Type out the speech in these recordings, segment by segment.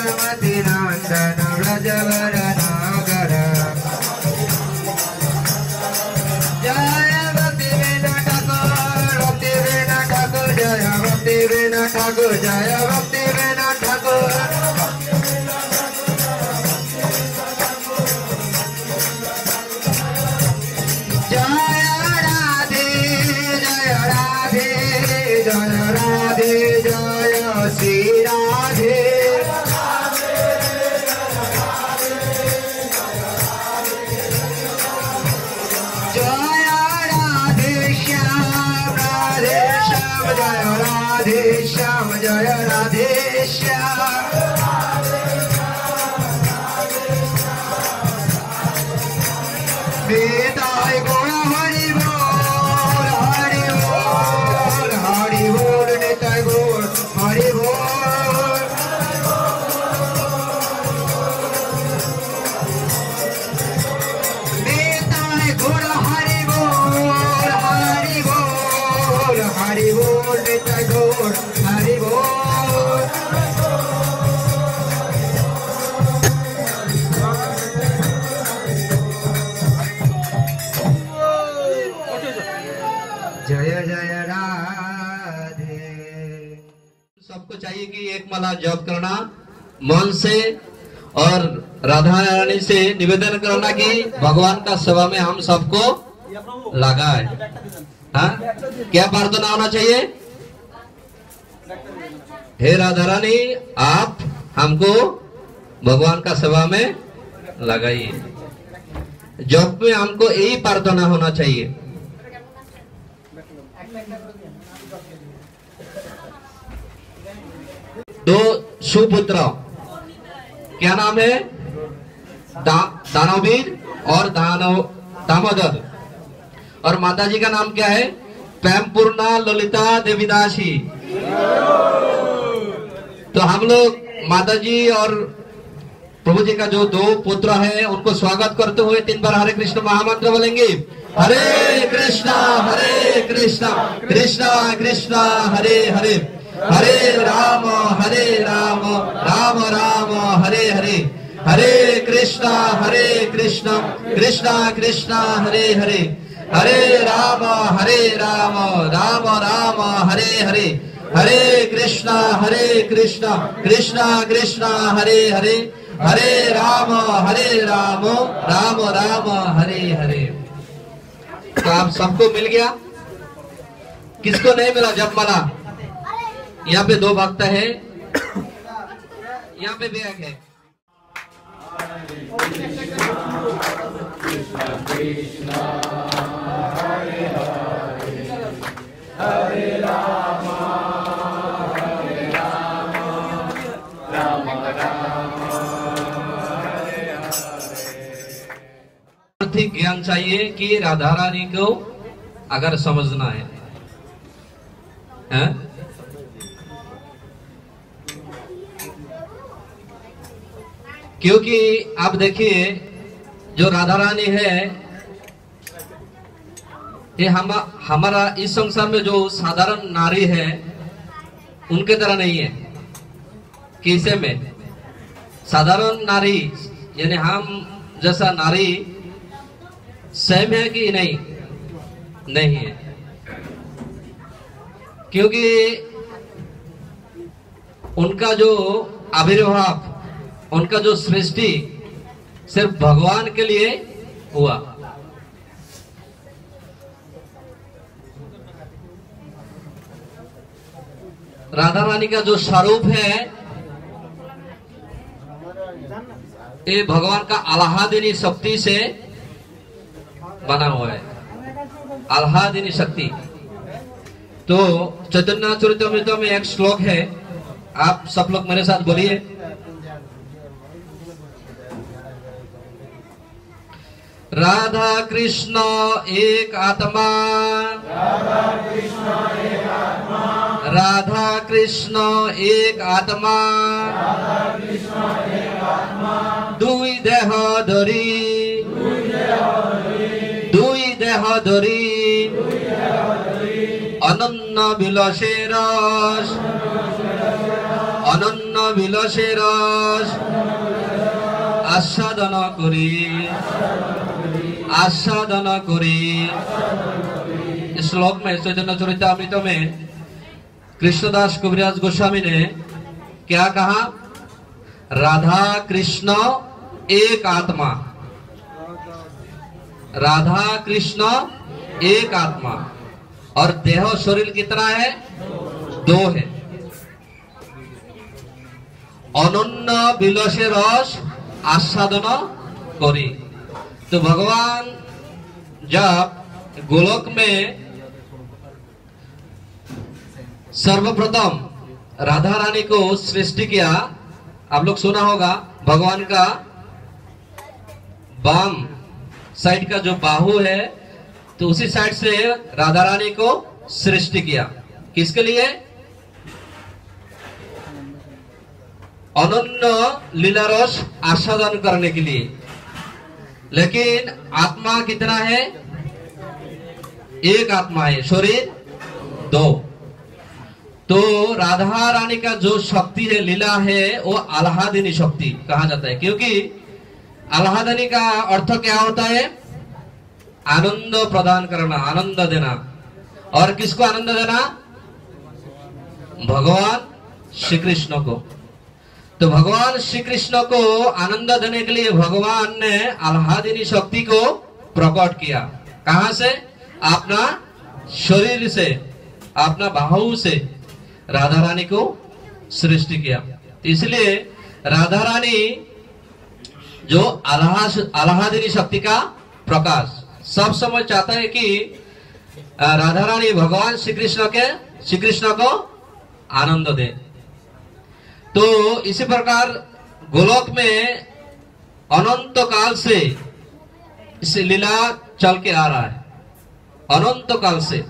यशोमती नंदन व्रजवर नागर जय भक्ति वीणा ठाकुर जय भक्ति वीणा ठाकुर जय भक्ति वीणा ठाकुर श्री राधे जय राधे श्याम जय राधे श्याम जय राधे श्याम बेताय गौर हरि बोल निताय गौर हरि बोल निताय गौर हरि बोल निताय गौर हरि बोल जय जय राधे। सबको चाहिए कि एक माला जप करना मन से और राधा रानी से निवेदन करना कि भगवान का सेवा में हम सबको लगाए। हाँ, क्या प्रार्थना होना चाहिए? हे राधा रानी आप हमको भगवान का सेवा में लगाइए। जप में हमको यही प्रार्थना होना चाहिए। दो सुपुत्र, क्या नाम है? दानवीर और दामोदर। और माता जी का नाम क्या है? प्रेमपूर्णा ललिता देवीदासी। तो हम लोग माता जी और प्रभु जी का जो दो पुत्र है उनको स्वागत करते हुए 3 बार हरे कृष्ण महामंत्र बोलेंगे। हरे कृष्णा कृष्णा कृष्णा हरे हरे, हरे राम राम राम हरे हरे, हरे कृष्णा कृष्णा कृष्णा हरे हरे, हरे राम राम राम हरे हरे, हरे कृष्णा कृष्णा कृष्णा हरे हरे, हरे राम राम राम हरे हरे। तो आप सबको मिल गया? किसको नहीं मिला जपमाला? यहाँ पे 2 भक्त है, यहाँ पे भी एक है। हरे राम आर्थिक ज्ञान चाहिए कि राधा रानी को अगर समझना है, क्योंकि आप देखिए जो राधा रानी है ये हमारा इस संसार में जो साधारण नारी है उनके तरह नहीं है। किसे में साधारण नारी यानी हम जैसा नारी सेम है कि नहीं? नहीं है, क्योंकि उनका जो आविर्भाव, उनका जो सृष्टि सिर्फ भगवान के लिए हुआ। राधा रानी का जो स्वरूप है ये भगवान का आह्लादिनी शक्ति से बना हुआ है, आह्लादिनी शक्ति। तो चैतन्य चरितामृत में एक श्लोक है, आप सब लोग मेरे साथ बोलिए। राधा कृष्ण एक आत्मा, राधा कृष्ण एक आत्मा, राधा कृष्ण एक आत्मा, राधा कृष्ण एक आत्मा, दुई देह धरी, दुई देह धरी, अनन्न बिलसे रस, अनन्न বিলাসে রস আস্বাদন করি इस श्लोक में चैतन्य चरितामृत में कृष्णदास कविराज गोस्वामी ने क्या कहा? राधा कृष्ण एक आत्मा, राधा कृष्ण एक आत्मा, और देह शरीर कितना है? दो है। अनन्य बिलसे रस आस्वादन करी। तो भगवान जब गोलोक में सर्वप्रथम राधा रानी को सृष्टि किया, आप लोग सुना होगा भगवान का बाम साइड का जो बाहु है, तो उसी साइड से राधा रानी को सृष्टि किया। किसके लिए? अनन्य लीला रस आस्वादन करने के लिए। लेकिन आत्मा कितना है? एक आत्मा है, शरीर दो। तो राधा रानी का जो शक्ति है, लीला है, वो आह्लादिनी शक्ति कहा जाता है। क्योंकि आह्लादिनी का अर्थ क्या होता है? आनंद प्रदान करना, आनंद देना। और किसको आनंद देना? भगवान श्री कृष्ण को। तो भगवान श्री कृष्ण को आनंद देने के लिए भगवान ने आह्लादिनी शक्ति को प्रकट किया। कहां से? अपना शरीर से, अपना बाहु से राधा रानी को सृष्टि किया। तो इसलिए राधा रानी जो आह्लादिनी शक्ति का प्रकाश, सब समझ चाहता है कि राधा रानी भगवान श्री कृष्ण को आनंद दे। तो इसी प्रकार गोलोक में अनंत काल से इस लीला चल के आ रहा है, अनंत काल से।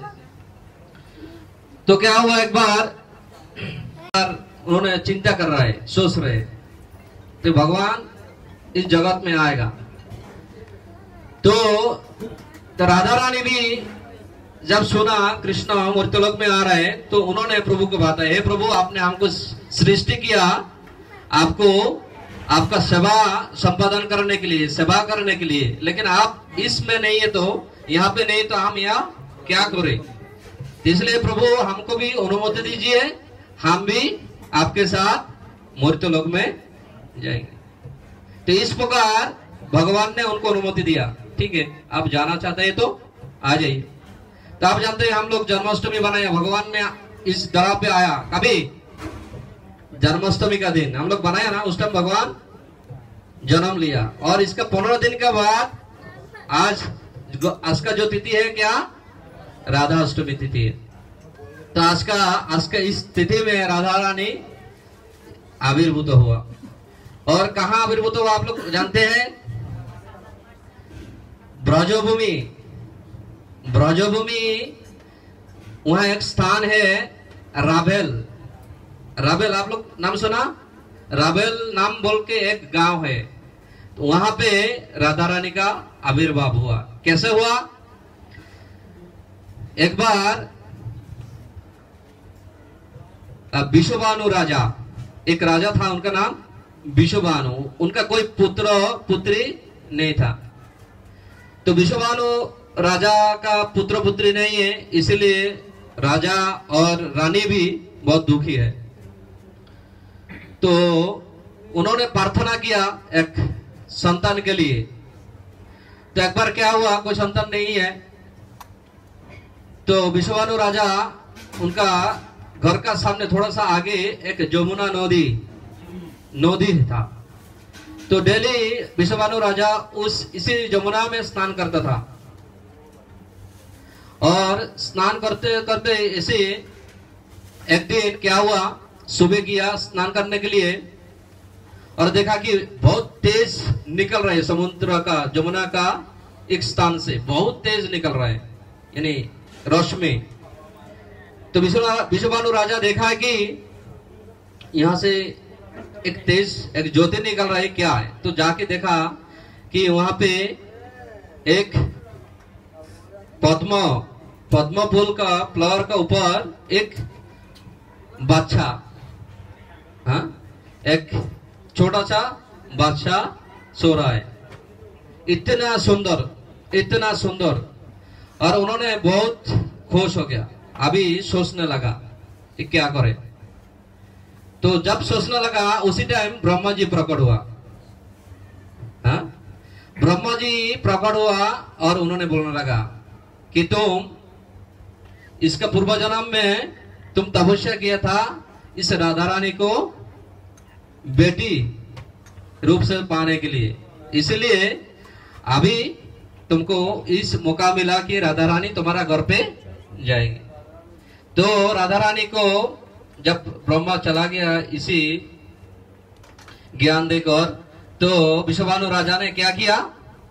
तो क्या हुआ, एक बार उन्होंने चिंता कर रहा है, सोच रहे तो भगवान इस जगत में आएगा। तो राधा रानी भी जब सुना कृष्ण मृत्युलोक में आ रहे हैं, तो उन्होंने प्रभु को बताया, हे प्रभु, आपने हमको सृष्टि किया, आपको आपका सेवा संपादन करने के लिए, सेवा करने के लिए, लेकिन आप इसमें नहीं है, तो यहाँ पे नहीं, तो हम यहाँ क्या करें? इसलिए प्रभु हमको भी अनुमति दीजिए, हम भी आपके साथ मृत्युलोक में जाएंगे। तो इस प्रकार भगवान ने उनको अनुमति दिया, ठीक है, आप जाना चाहते हैं तो आ जाइए। तो आप जानते हैं हम लोग जन्माष्टमी बनाए, भगवान ने इस धरा पे आया, कभी जन्माष्टमी का दिन हम लोग बनाया ना, उस टाइम भगवान जन्म लिया। और इसका 15 दिन के बाद आज का जो तिथि है क्या? राधा अष्टमी तिथि है। तो आज का इस तिथि में राधा रानी आविर्भूत हुआ। और कहाँ आविर्भूत हुआ आप लोग जानते हैं? ब्रजभूमि, वहां एक स्थान है राबेल। राबेल आप लोग नाम सुना? राबेल नाम बोल के एक गांव है, तो वहां पे राधा रानी का आविर्भाव हुआ। कैसे हुआ? एक बार विश्वभानु राजा, एक राजा था, उनका नाम विश्वभानु। उनका कोई पुत्री नहीं था। तो विश्वभानु राजा का पुत्र पुत्री नहीं है, इसलिए राजा और रानी भी बहुत दुखी है। तो उन्होंने प्रार्थना किया एक संतान के लिए। तो एक बार क्या हुआ, कोई संतान नहीं है, तो विश्वभानु राजा, उनका घर का सामने थोड़ा सा आगे एक जमुना नदी था। तो डेली विश्वभानु राजा इसी जमुना में स्नान करता था। और स्नान करते करते इसे एक दिन क्या हुआ, सुबह किया स्नान करने के लिए, और देखा कि बहुत तेज निकल रहा है समुद्र का, जमुना का एक स्थान से बहुत तेज निकल रहा है, यानी रोशनी। तो विश्वभानु राजा देखा कि यहां से एक ज्योति निकल रहा है, क्या है? तो जाके देखा कि वहां पे एक पद्म फूल का फ्लावर का ऊपर एक बादशाह, हाँ, एक छोटा सा बादशाह सो रहा है। इतना सुंदर और उन्होंने बहुत खुश हो गया। अभी सोचने लगा कि क्या करे। तो जब सोचने लगा उसी टाइम ब्रह्मा जी प्रकट हुआ। हाँ, ब्रह्मा जी प्रकट हुआ और उन्होंने बोलने लगा कि तुम इसका पूर्व जन्म में तुम तपस्या किया था इस राधा रानी को बेटी रूप से पाने के लिए, इसलिए अभी तुमको इस मौका मिला कि राधा रानी तुम्हारा घर पे जाएगी। तो राधा रानी को जब ब्रह्मा चला गया इसी ज्ञान देकर, तो विश्वभानु राजा ने क्या किया,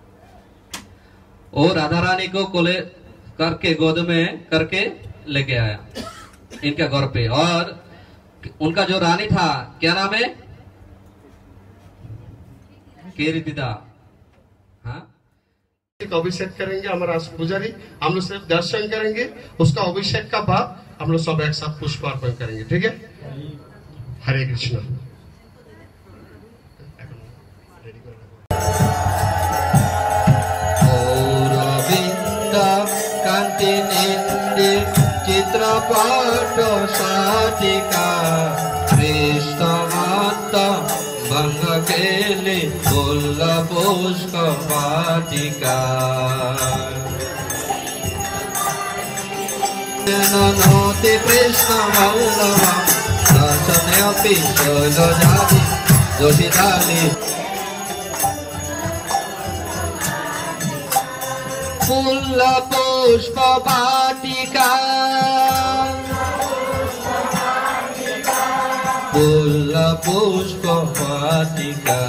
वो राधा रानी को कोले करके गोद में करके लेके आया इनका घर पे। और उनका जो रानी था, क्या नाम है, केरितिदा। हाँ, अभिषेक करेंगे हमारा पुजारी। हम लोग सिर्फ दर्शन करेंगे, उसका अभिषेक का बाद हम लोग सब एक साथ पुष्प अर्पण करेंगे। ठीक है, हरे कृष्ण। चित्रपट साटिका कृष्ण माता भंग केली फूल पुष्प वाटिका। नोति कृष्ण वल्लभ दर्शनयपि शैलजाति जोषितानि फूल पुष्प वाटिका। फूल पुष्प वाटिका।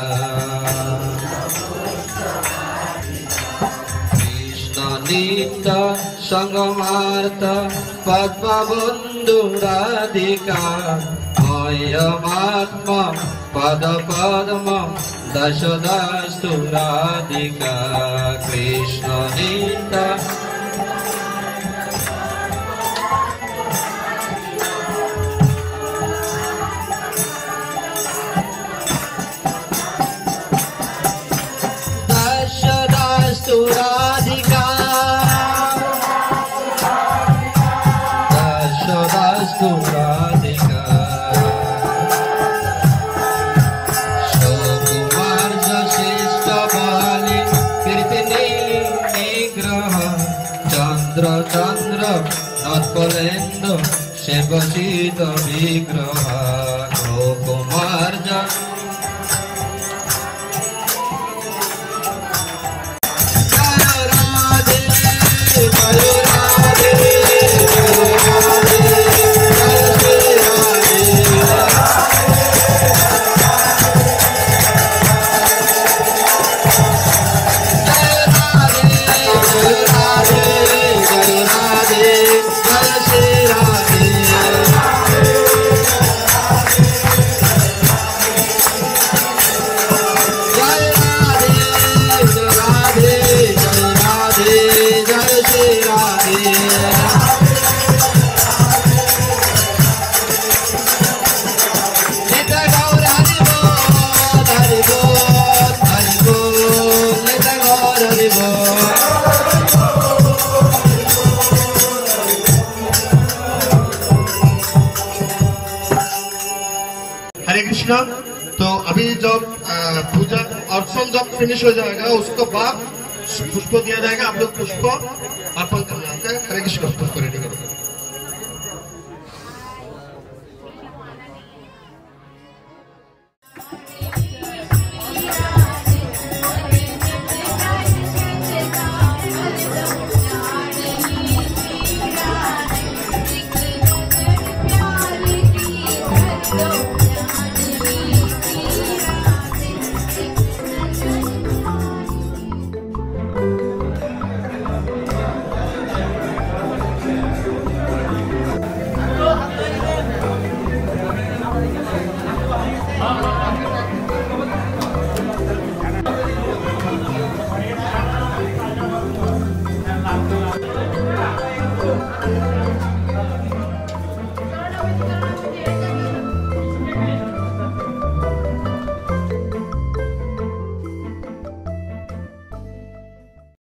कृष्ण नित्य संगमार्थ पद्मबंधु राधिका मयमात्मा पद पद्म दश दास्तु राधिका। कृष्ण नित्य राधिका। दशदास्तु राधिका। सुकुमार श्रेष्ठ बाली कीर्तिनी निग्रह चंद्र चंद्र नत्कलेन्दु शिवशीत विग्रह। सुकुमार तो अभी जब पूजा अर्चन जब फिनिश हो जाएगा उसको बाद पुष्प दिया जाएगा। आप लोग पुष्प अर्पण करना है। हरे कृष्ण। पुष्प रेडी करो।